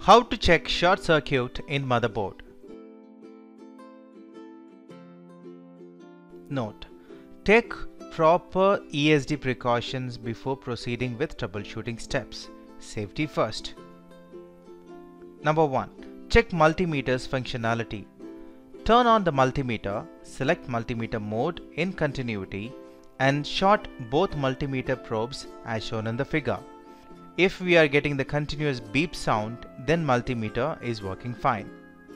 How to check short circuit in motherboard. Note: take proper ESD precautions before proceeding with troubleshooting steps. Safety first. Number 1. Check multimeter's functionality. Turn on the multimeter, select multimeter mode in continuity and short both multimeter probes as shown in the figure. If we are getting the continuous beep sound, then multimeter is working fine.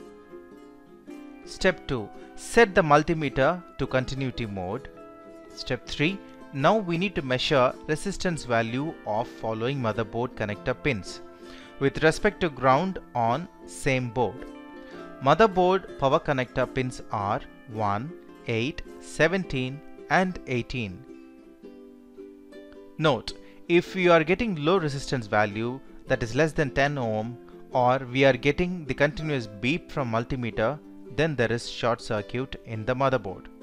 Step 2. Set the multimeter to continuity mode. Step 3. Now we need to measure resistance value of following motherboard connector pins with respect to ground on same board. Motherboard power connector pins are 1, 8, 17 and 18. Note: if we are getting low resistance value, that is less than 10 ohm, or we are getting the continuous beep from multimeter, then there is short circuit in the motherboard.